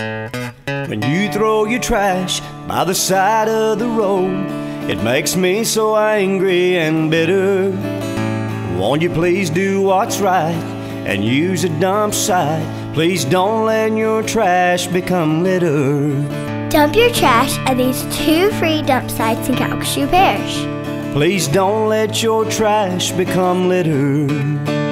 When you throw your trash by the side of the road, it makes me so angry and bitter. Won't you please do what's right and use a dump site? Please don't let your trash become litter. Dump your trash at these 2 free dump sites in Calcasieu Parish. Please don't let your trash become litter.